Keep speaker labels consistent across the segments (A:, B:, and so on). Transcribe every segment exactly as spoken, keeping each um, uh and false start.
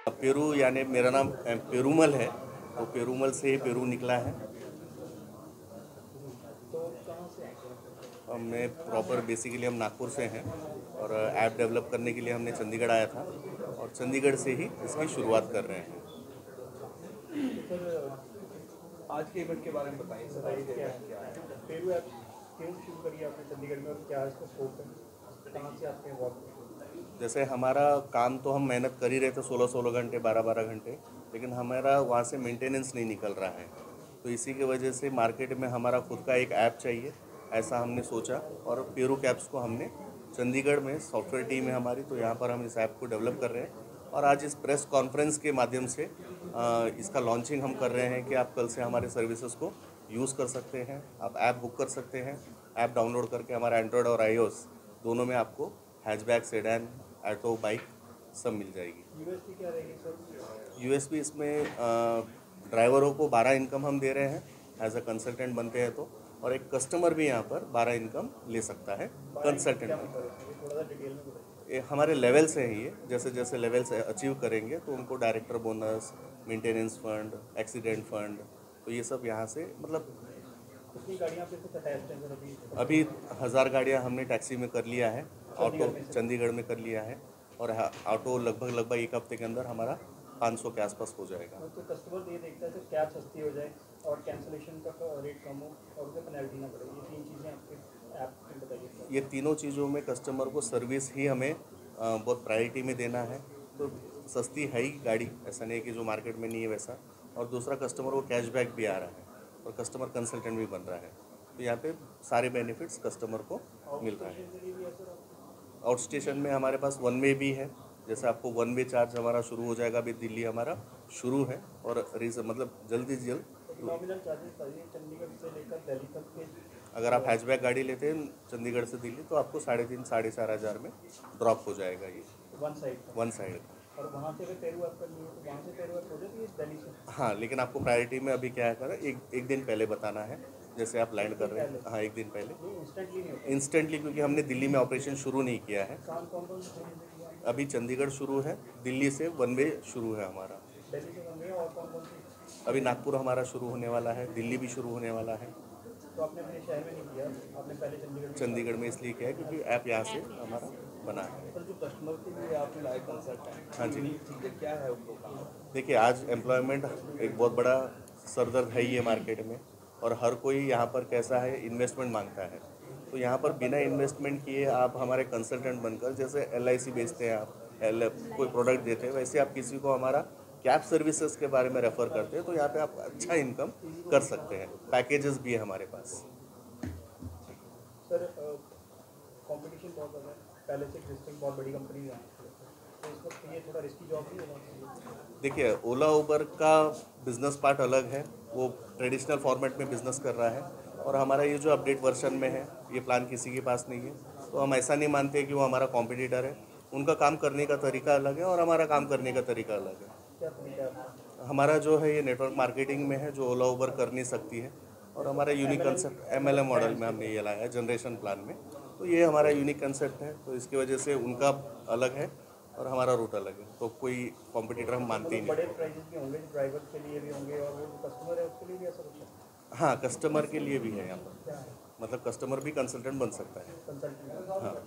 A: Peru यानी मेरा नाम पेरूमल है, तो पेरूमल से ही पेरू निकला है। मैं प्रॉपर बेसिकली हम नागपुर से हैं और ऐप डेवलप करने के लिए हमने चंडीगढ़ आया था और चंडीगढ़ से ही इसकी शुरुआत कर रहे हैं।
B: आज के इवेंट के बारे में बताइए सर, क्या है पेरू ऐप क्यों शुरू करी आपने चंडीगढ़ में और क्या इसका स्कोप है, कहाँ से आपने वर्क?
A: जैसे हमारा काम तो हम मेहनत कर ही रहे थे सोलह सोलह घंटे बारह बारह घंटे, लेकिन हमारा वहाँ से मेंटेनेंस नहीं निकल रहा है, तो इसी की वजह से मार्केट में हमारा खुद का एक ऐप चाहिए, ऐसा हमने सोचा और पेरू कैब्स को हमने चंडीगढ़ में सॉफ्टवेयर टीम है हमारी, तो यहाँ पर हम इस ऐप को डेवलप कर रहे हैं और आज इस प्रेस कॉन्फ्रेंस के माध्यम से आ, इसका लॉन्चिंग हम कर रहे हैं कि आप कल से हमारे सर्विसेज को यूज़ कर सकते हैं, आप ऐप बुक कर सकते हैं। ऐप डाउनलोड करके हमारा एंड्रॉयड और आईओएस दोनों में आपको हैचबैक, सेडान, ऑटो, बाइक सब मिल जाएगी।
B: यूएसपी क्या रहेगी सर?
A: यूएसपी इसमें ड्राइवरों को बारह इनकम हम दे रहे हैं, एज अ कंसल्टेंट बनते हैं तो, और एक कस्टमर भी यहाँ पर बारह इनकम ले सकता है कंसल्टेंट में। ये हमारे लेवल्स हैं, ये जैसे जैसे लेवल्स अचीव करेंगे तो उनको director bonus, maintenance fund, accident fund, तो ये सब यहाँ से मतलब
B: कितनी गाड़ियाँ पे कुछ अटैच हैं सर अभी?
A: अभी हज़ार गाड़ियाँ हमने टैक्सी में कर लिया है, ऑटो चंडीगढ़ में कर लिया है और ऑटो लगभग लगभग एक हफ्ते के अंदर हमारा पाँच सौ के आसपास हो जाएगा।
B: तो कस्टमर ये देखता है कि कैब सस्ती हो जाए और कैंसिलेशन का रेट कम हो और उसे पेनल्टी ना पड़े, ये तीन चीज़ें आपके ऐप में बताइए।
A: ये तीनों चीज़ों में कस्टमर को सर्विस ही हमें बहुत प्रायोरिटी में देना है, तो सस्ती है ही गाड़ी, ऐसा नहीं है कि जो मार्केट में नहीं है वैसा, और दूसरा कस्टमर को कैशबैक भी आ रहा है और कस्टमर कंसल्टेंट भी बन रहा है, तो यहाँ पे सारे बेनिफिट्स कस्टमर को मिल रहा है। आउट स्टेशन में हमारे पास वन वे भी है, जैसे आपको वन वे चार्ज हमारा शुरू हो जाएगा, अभी दिल्ली हमारा शुरू है और रीजन मतलब जल्दी से जल्द
B: नॉमिनल चार्जेस चाहिए चंडीगढ़ से लेकर दिल्ली तक के।
A: अगर आप हैचबैक गाड़ी लेते हैं चंडीगढ़ से दिल्ली तो आपको साढ़े तीन साढ़े चार हज़ार में ड्रॉप हो जाएगा ये
B: वन साइड
A: वन साइड।
B: और वहाँ से अगर पेरू ऐप करनी हो तो वहाँ से पेरू ऐप हो जाती है दिल्ली से?
A: हाँ, लेकिन आपको प्रायोरिटी में अभी क्या है करें, एक एक दिन पहले बताना है, जैसे आप लैंड कर रहे हैं, हाँ एक दिन पहले
B: इंस्टेंटली नहीं होता?
A: इंस्टेंटली, क्योंकि हमने दिल्ली में ऑपरेशन शुरू नहीं किया है,
B: कौन कौन कौन सी?
A: अभी चंडीगढ़ शुरू है, दिल्ली से वन वे शुरू है हमारा,
B: दिल्ली से वन वे और कौन कौन सी?
A: अभी नागपुर हमारा शुरू होने वाला है, दिल्ली भी शुरू होने वाला है।
B: तो आपने अपने शहर में नहीं किया, आपने पहले चंडीगढ़
A: चंडीगढ़ में इसलिए किया है क्योंकि ऐप यहाँ से हमारा बना है।
B: पर जो कस्टमर के लिए आपने लाइव कंसर्ट है,
A: हाँ जी,
B: चीज़ें क्या है उनको काम?
A: देखिए आज एम्प्लॉयमेंट एक बहुत बड़ा सरदर्द है ये मार्केट में, और हर कोई यहाँ पर कैसा है इन्वेस्टमेंट मांगता है, तो यहाँ पर बिना इन्वेस्टमेंट किए आप हमारे कंसल्टेंट बनकर, जैसे एल आई सी बेचते हैं आप, एल कोई प्रोडक्ट देते हैं, वैसे आप किसी को हमारा कैब सर्विसेज के बारे में रेफ़र करते हैं तो यहाँ पे आप अच्छा इनकम कर सकते हैं। पैकेजेस भी है हमारे पास।
B: सर कंपटीशन बहुत ज़्यादा है, पहले से एग्जिस्टिंग बहुत बड़ी कंपनी है, तो इस वक्त ये थोड़ा रिस्की जॉब नहीं होगा?
A: देखिए ओला उबर का बिज़नेस पार्ट अलग है, वो ट्रेडिशनल फॉर्मेट में बिज़नेस कर रहा है, और हमारा ये जो अपडेट वर्जन में है ये प्लान किसी के पास नहीं है, तो हम ऐसा नहीं मानते कि वो हमारा कॉम्पिटिटर है। उनका काम करने का तरीका अलग है और हमारा काम करने का तरीका अलग है।
B: क्या तरीका है?
A: हमारा जो है ये नेटवर्क मार्केटिंग में है, जो ओला उबर कर नहीं सकती है, और हमारा unique concept M L M model में हमने ये लाया है जनरेशन प्लान में, तो ये हमारा यूनिक कंसेप्ट है, तो इसकी वजह से उनका अलग है और हमारा रूट अलग है, तो कोई कॉम्पिटिटर हम मानते ही नहीं।
B: बड़े प्राइजेस भी होंगे, ड्राइवर के लिए भी होंगे और वो जो कस्टमर है उसके लिए भी ऐसा कुछ है?
A: हाँ, कस्टमर के लिए भी है यहाँ पर,
B: क्या है?
A: मतलब कस्टमर भी कंसल्टेंट बन सकता है।
B: कंसल्टेंट?
A: हाँ,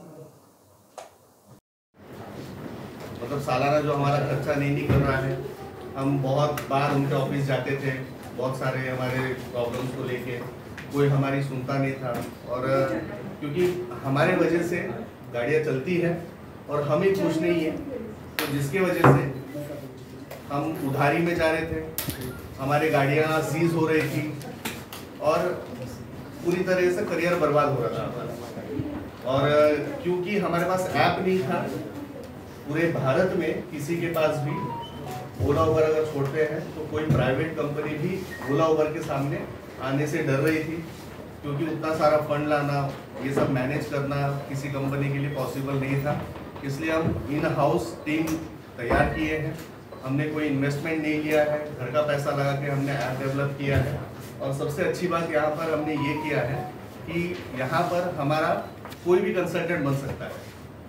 A: मतलब सालाना जो हमारा खर्चा नहीं निकल रहा है, हम बहुत बार उनके ऑफिस जाते थे, बहुत सारे हमारे प्रॉब्लम्स को लेके, कोई हमारी सुनता नहीं था, और क्योंकि हमारे वजह से गाड़ियाँ चलती है और हम ही खुश नहीं है, तो जिसके वजह से हम उधारी में जा रहे थे, हमारी गाड़ियाँ सीज हो रही थी और पूरी तरह से करियर बर्बाद हो रहा था। और क्योंकि हमारे पास ऐप नहीं था, पूरे भारत में किसी के पास भी ओला उबर अगर छोड़ते हैं तो कोई प्राइवेट कंपनी भी ओला उबर के सामने आने से डर रही थी, क्योंकि उतना सारा फंड लाना, ये सब मैनेज करना किसी कंपनी के लिए पॉसिबल नहीं था। इसलिए हम इन हाउस टीम तैयार किए हैं, हमने कोई इन्वेस्टमेंट नहीं लिया है, घर का पैसा लगा के हमने ऐप डेवलप किया है। और सबसे अच्छी बात यहाँ पर हमने ये किया है कि यहाँ पर हमारा कोई भी कंसल्टेंट बन सकता है।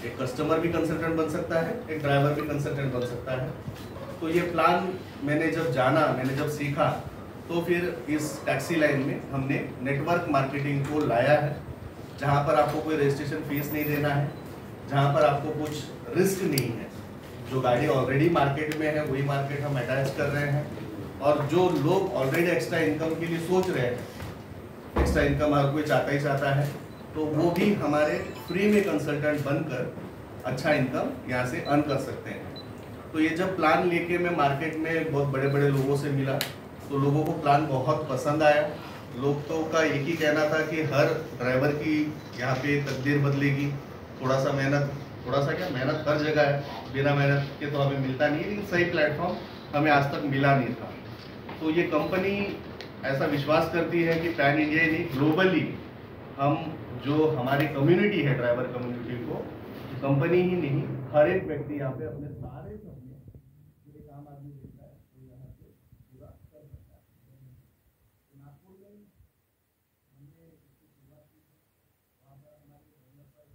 A: एक कस्टमर भी कंसल्टेंट बन सकता है, एक ड्राइवर भी कंसल्टेंट बन सकता है। तो ये प्लान मैंने जब जाना, मैंने जब सीखा, तो फिर इस टैक्सी लाइन में हमने नेटवर्क मार्केटिंग को लाया है, जहाँ पर आपको कोई रजिस्ट्रेशन फीस नहीं देना है, जहाँ पर आपको कुछ रिस्क नहीं है। जो गाड़ी ऑलरेडी मार्केट में है वही मार्केट हम अटैच कर रहे हैं, और जो लोग ऑलरेडी एक्स्ट्रा इनकम के लिए सोच रहे हैं, एक्स्ट्रा इनकम हर कोई चाहता ही चाहता है, तो वो भी हमारे फ्री में कंसल्टेंट बनकर अच्छा इनकम यहाँ से अर्न कर सकते हैं। तो ये जब प्लान लेके मैं मार्केट में बहुत बड़े बड़े लोगों से मिला, तो लोगों को प्लान बहुत पसंद आया। लोगों का एक ही कहना था कि हर ड्राइवर की यहाँ पे तकदीर बदलेगी, थोड़ा सा मेहनत, थोड़ा सा क्या मेहनत हर जगह है, बिना मेहनत के तो हमें मिलता नहीं है, लेकिन सही प्लेटफॉर्म हमें आज तक मिला नहीं था। तो ये कंपनी ऐसा विश्वास करती है कि पैन इंडिया ही नहीं, ग्लोबली हम जो हमारी कम्युनिटी है, ड्राइवर कम्युनिटी को, कंपनी ही नहीं, हर एक व्यक्ति यहाँ पे अपने सारे सपने जो एक आम आदमी देखता है वो यहाँ से पूरा कर सकता है। नागपुर में हमने इसकी शुरुआत की, वहाँ पर हमारे डेवलपर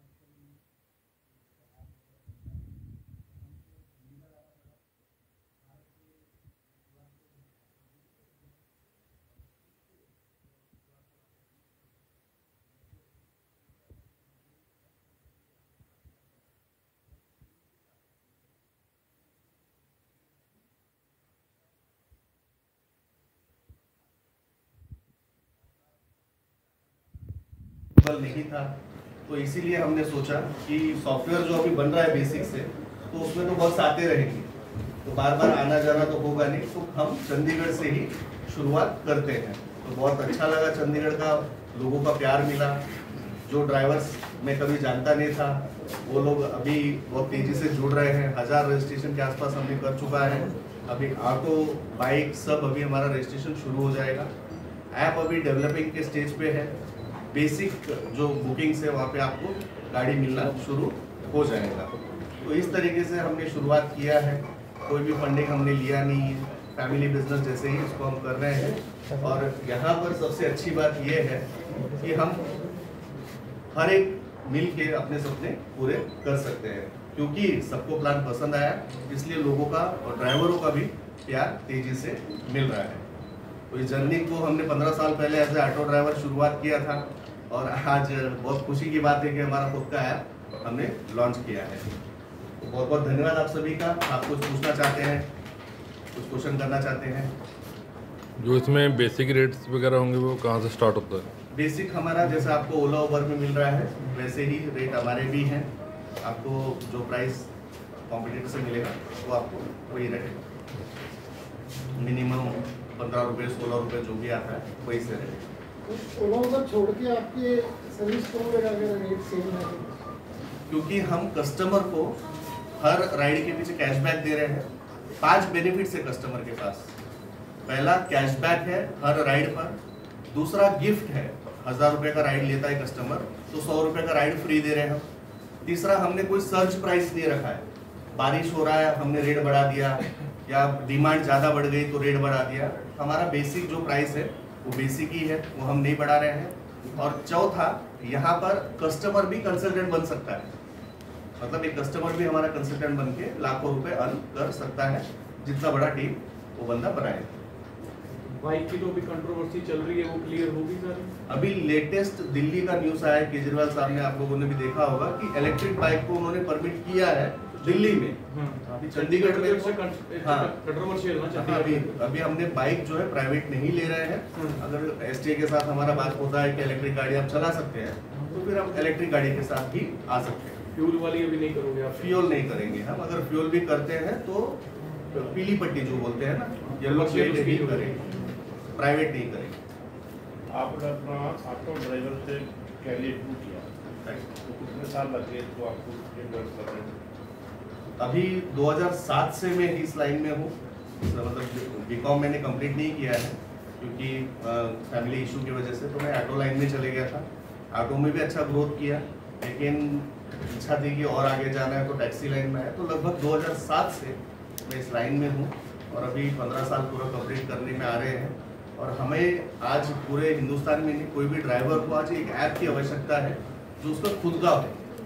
A: नहीं था, तो इसीलिए हमने सोचा कि सॉफ्टवेयर जो अभी बन रहा है बेसिक से, तो उसमें तो बहुत आते रहेंगे, तो बार बार आना जाना तो होगा नहीं, तो हम चंडीगढ़ से ही शुरुआत करते हैं। तो बहुत अच्छा लगा, चंडीगढ़ का लोगों का प्यार मिला। जो ड्राइवर्स मैं कभी जानता नहीं था, वो लोग अभी बहुत तेज़ी से जुड़ रहे हैं। हज़ार रजिस्ट्रेशन के आसपास हमने कर चुका है। अभी ऑटो, बाइक सब अभी हमारा रजिस्ट्रेशन शुरू हो जाएगा। ऐप अभी डेवलपिंग के स्टेज पे है। बेसिक जो बुकिंग्स है वहाँ पे आपको गाड़ी मिलना शुरू हो जाएगा। तो इस तरीके से हमने शुरुआत किया है, कोई भी फंडिंग हमने लिया नहीं है, फैमिली बिजनेस जैसे ही इसको हम कर रहे हैं। और यहाँ पर सबसे अच्छी बात यह है कि हम हर एक मिल के अपने सपने पूरे कर सकते हैं, क्योंकि सबको प्लान पसंद आया, इसलिए लोगों का और ड्राइवरों का भी प्यार तेजी से मिल रहा है। तो इस जर्नी को हमने पंद्रह साल पहले एज ए ऑटो ड्राइवर शुरुआत किया था, और आज बहुत खुशी की बात है कि हमारा खुद का ऐप हमने लॉन्च किया है। तो बहुत बहुत धन्यवाद आप सभी का। आप कुछ पूछना चाहते हैं, कुछ क्वेश्चन करना चाहते हैं?
C: जो इसमें बेसिक रेट्स वगैरह होंगे वो कहाँ से स्टार्ट होता है?
A: बेसिक हमारा जैसे आपको ओला उबर में मिल रहा है वैसे ही रेट हमारे भी हैं। आपको जो प्राइस कॉम्पिटिटर से मिलेगा वो आपको वही रहेगा। मिनिमम पंद्रह रुपये सोलह रुपये जो भी आता है वही से रहेगा।
D: ओला उबर छोड़ के आपके सर्विस प्रोवाइडर अगर रेट सेम है,
A: क्योंकि हम कस्टमर को हर राइड के पीछे कैशबैक दे रहे हैं। पांच बेनिफिट्स है कस्टमर के पास। पहला कैशबैक है हर राइड पर, दूसरा गिफ्ट है, हजार रुपए का राइड लेता है कस्टमर तो सौ रुपए का राइड फ्री दे रहे हैं हम। तीसरा, हमने कोई सर्च प्राइस नहीं रखा है, बारिश हो रहा है हमने रेट बढ़ा दिया, या डिमांड ज़्यादा बढ़ गई तो रेट बढ़ा दिया। हमारा बेसिक जो प्राइस है वो बेसिक ही है, वो हम नहीं बढ़ा रहे हैं। और चौथा, यहाँ पर कस्टमर भी कंसल्टेंट बन सकता है, मतलब एक कस्टमर भी हमारा कंसल्टेंट बन के लाखों रुपए अर्न कर सकता है, जितना बड़ा टीम वो बंदा बनाए।
B: बाइक की तो अभी कंट्रोवर्सी चल रही है, वो क्लियर होगी सर?
A: अभी लेटेस्ट दिल्ली का न्यूज़ आया है, केजरीवाल साहब ने, आप लोगों ने भी देखा होगा कि इलेक्ट्रिक बाइक को उन्होंने परमिट किया है दिल्ली में। अभी चंडीगढ़ में हाँ
B: कंट्रोवर्शियल ना
A: अभी अभी हमने बाइक जो है प्राइवेट नहीं ले रहे हैं। अगर एसटीए के साथ हमारा बात होता है कि इलेक्ट्रिक गाड़ी आप चला सकते हैं, तो फिर हम इलेक्ट्रिक गाड़ी के साथ भी आ सकते हैं।
B: फ्यूल वाली अभी नहीं करोगे आप?
A: फ्यूल नहीं करेंगे हम। अगर फ्यूल भी करते हैं तो पीली पट्टी जो बोलते हैं ना, येलो प्लेट ही करेंगे, प्राइवेट नहीं करेंगे।
E: आपने अपना ऑटो ड्राइवर से कैरियर टू किया, तो कितने साल लग गए तो आपको ये वर्क कर रहे हैं?
A: अभी दो हज़ार सात से मैं इस लाइन में हूँ, मतलब बीकॉम मैंने कंप्लीट नहीं किया है क्योंकि फैमिली इशू की वजह से, तो मैं ऑटो लाइन में चले गया था। ऑटो में भी अच्छा ग्रोथ किया, लेकिन इच्छा थी कि और आगे जाना है तो टैक्सी लाइन में है। तो लगभग दो हज़ार सात से मैं इस लाइन में हूँ और अभी पंद्रह साल पूरा कंप्लीट करने में आ रहे हैं। और हमें आज पूरे हिंदुस्तान में नहीं, कोई भी ड्राइवर को आज एक ऐप की आवश्यकता है जो उसका खुद का हो,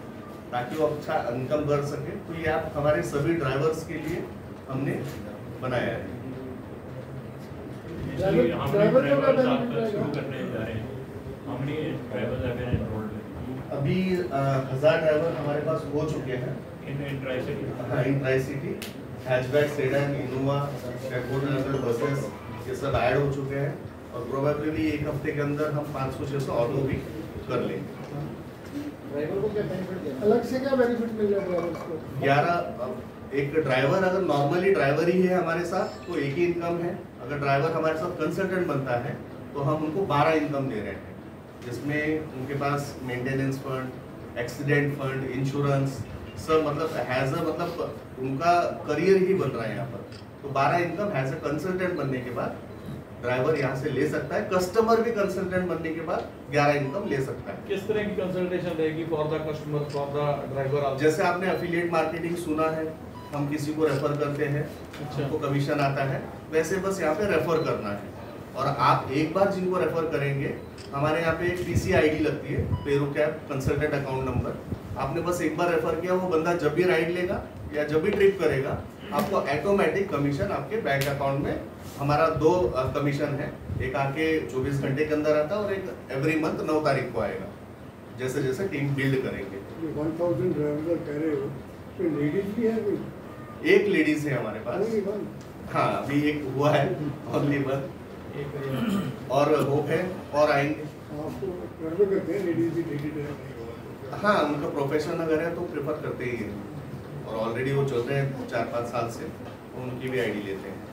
A: ताकि वो अच्छा इनकम कर सके। तो ये ऐप हमारे सभी ड्राइवर्स के लिए हमने बनाया है।
D: ड्राइवर ड्राइवर को क्या बेनिफिट रहेगा?
F: करने जा रहे हैं, how many drivers have been enrolled
A: अभी अ, हजार ड्राइवर हमारे पास हो चुके हैं
F: in in Tri-City?
A: हाँ, in tri city, hatchback, sedan, Innova, tempo buses ये सब ऐड हो चुके हैं और प्रोबेबली एक हफ्ते के अंदर हम पाँच सौ छह सौ ऑटो भी कर लेंगे।
D: ड्राइवर को क्या बेनिफिट देगा? अलग से क्या बेनिफिट मिल रहा है ड्राइवर्स को?
A: ग्यारह एक ड्राइवर अगर नॉर्मली ड्राइवर ही है हमारे साथ तो एक ही इनकम है। अगर ड्राइवर हमारे साथ कंसल्टेंट बनता है तो हम उनको बारह इनकम दे रहे हैं, जिसमें उनके पास maintenance fund, accident fund, insurance सब मतलब हैज अ मतलब उनका करियर ही बन रहा है यहाँ पर। तो बारह इनकम हैज अ कंसल्टेंट बनने के बाद ड्राइवर यहाँ से ले सकता है। कस्टमर भी कंसल्टेंट बनने के बाद ग्यारह इनकम ले सकता है।
B: किस तरह की कंसल्टेशन रहेगी for the customer, for the driver?
A: जैसे आपने एफिलिएट मार्केटिंग सुना है, हम किसी को रेफर करते हैं, हमको कमीशन आता है, वैसे बस यहाँ पे रेफर करना है। और आप एक बार जिनको रेफर करेंगे, हमारे यहाँ पे एक पीसी आईडी लगती है, पेरू कैब कंसल्टेंट अकाउंट नंबर। आपने बस एक बार रेफर किया, वो बंदा जब भी राइड लेगा या जब भी ट्रिप करेगा, आपको ऑटोमेटिक कमीशन आपके बैंक अकाउंट में, हमारा दो कमीशन है, एक आके चौबीस घंटे के अंदर आता है और एक एवरी मंथ नौ तारीख को आएगा, जैसे जैसे टीम बिल्ड करेंगे।
D: वन थाउजेंड ड्राइवर कह रहे हो, तो लेडीज भी है कोई?
A: एक लेडीज है हमारे पास।
D: Only one?
A: हाँ, अभी एक हुआ है ओनली वन, और होप है और आएंगे।
D: आपको ड्राइवर करते हैं लेडीज भी लेडी ड्राइवर?
A: हाँ, उनका प्रोफेशन अगर है तो प्रेफर करते ही हैं, और ऑलरेडी वो चल रहे हैं चार पाँच साल से, तो उनकी भी आईडी लेते हैं।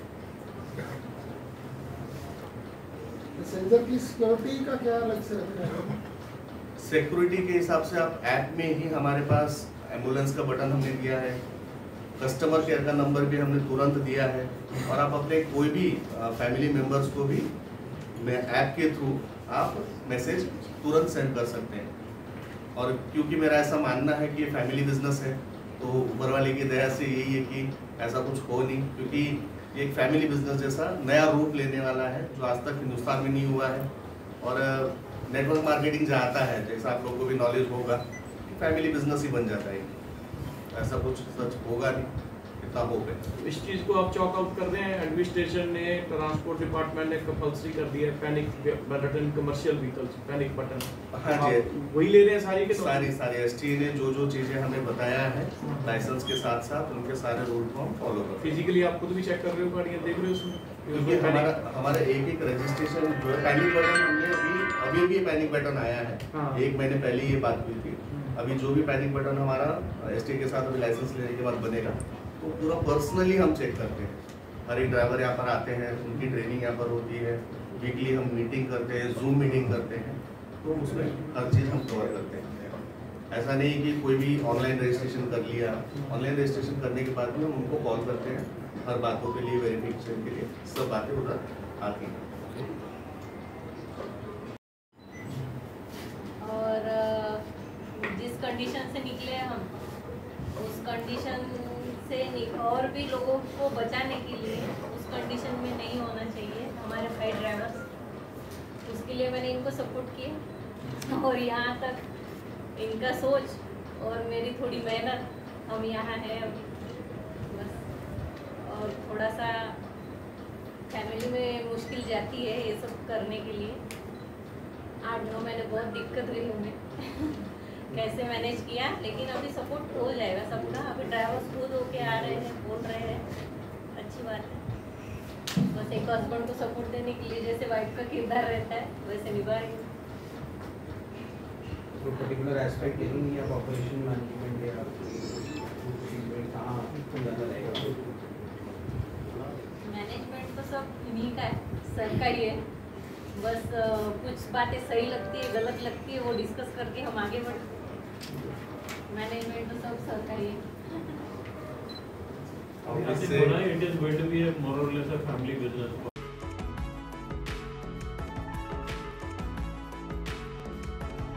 D: पैसेंजर की सिक्योरिटी का क्या अलग से रखना है?
A: सिक्योरिटी के हिसाब से आप ऐप में ही, हमारे पास एम्बुलेंस का बटन हमने दिया है, कस्टमर केयर का नंबर भी हमने तुरंत दिया है, और आप अपने कोई भी फैमिली मेंबर्स को भी ऐप के थ्रू आप मैसेज तुरंत सेंड कर सकते हैं। और क्योंकि मेरा ऐसा मानना है कि ये फैमिली बिजनेस है, तो ऊपर वाले की दया से यही है कि ऐसा कुछ हो नहीं, क्योंकि ये एक फैमिली बिजनेस जैसा नया रूप लेने वाला है, जो आज तक हिंदुस्तान में नहीं हुआ है। और नेटवर्क मार्केटिंग जाता है, जैसा आप लोगों को भी नॉलेज होगा, फैमिली बिजनेस ही बन जाता है, ऐसा कुछ सच होगा नहीं, इतना होप है।
B: इस चीज को आप चॉक आउट कर रहे हैं। एडमिनिस्ट्रेशन ने, ट्रांसपोर्ट डिपार्टमेंट ने कंपल्सरी कर दिया है panic button, commercial vehicles panic button.
A: हाँ जी,
B: वही ले रहे हैं सारी के
A: सारी सारी एसटी ने जो जो चीजें हमें बताया है लाइसेंस के साथ साथ, उनके सारे रूल को हम फॉलो कर रहे हैं।
B: फिजिकली आप खुद भी चेक कर रहे हो, गाड़ियाँ देख रहे हो उसमें?
A: क्योंकि हमारा हमारा एक एक रजिस्ट्रेशन जो है, पैनिक बटन हमने अभी अभी भी पैनिक बटन आया है,
B: हाँ।
A: एक महीने पहले ये बात हुई थी। अभी जो भी पैनिक बटन हमारा एसटी के साथ अभी लाइसेंस लेने के बाद बनेगा, तो पूरा पर्सनली हम चेक करते हैं। हर एक ड्राइवर यहाँ पर आते हैं, उनकी ट्रेनिंग यहाँ पर होती है, वीकली हम मीटिंग करते हैं, जूम मीटिंग करते हैं, तो उसमें हर चीज़ हम कवर करते हैं। ऐसा नहीं कि कोई भी ऑनलाइन रजिस्ट्रेशन कर लिया, ऑनलाइन रजिस्ट्रेशन करने के बाद में हम उनको कॉल करते हैं हर बातों के लिए, वेरिफिकेशन के लिए, सब बातें उधर आती हैं।
G: और जिस कंडीशन से निकले हम, उस कंडीशन से और भी लोगों को बचाने के लिए उस कंडीशन में नहीं होना चाहिए हमारे भाई ड्राइवर्स। उसके लिए मैंने इनको सपोर्ट किया, और यहाँ तक इनका सोच और मेरी थोड़ी मेहनत, हम यहाँ हैं अभी बस। और थोड़ा सा फैमिली में मुश्किल जाती है ये सब करने के लिए। आठ नौ महीने बहुत दिक्कत हुई हमें कैसे मैनेज किया, लेकिन अभी सपोर्ट हो जाएगा सबका। अभी ड्राइवर्स खुद होके आ रहे हैं, बोल रहे हैं, अच्छी बात है। बस एक हस्बैंड को सपोर्ट देने के लिए जैसे वाइफ का किरदार रहता है, वैसे निभा रही हूँ।
H: तो पर्टिकुलर एस्पेक्ट यही नहीं है, ऑपरेशन मैनेजमेंट या कहाँ ज़्यादा रहेगा?
G: मैनेजमेंट तो सब इन्हीं का है, सरकारी है। बस कुछ बातें सही लगती है, गलत लगती है, वो डिस्कस करके हम आगे बढ़ते हैं। मैनेजमेंट तो सब सरकारी है।
F: Obviously, India is going to be a more or less a family business.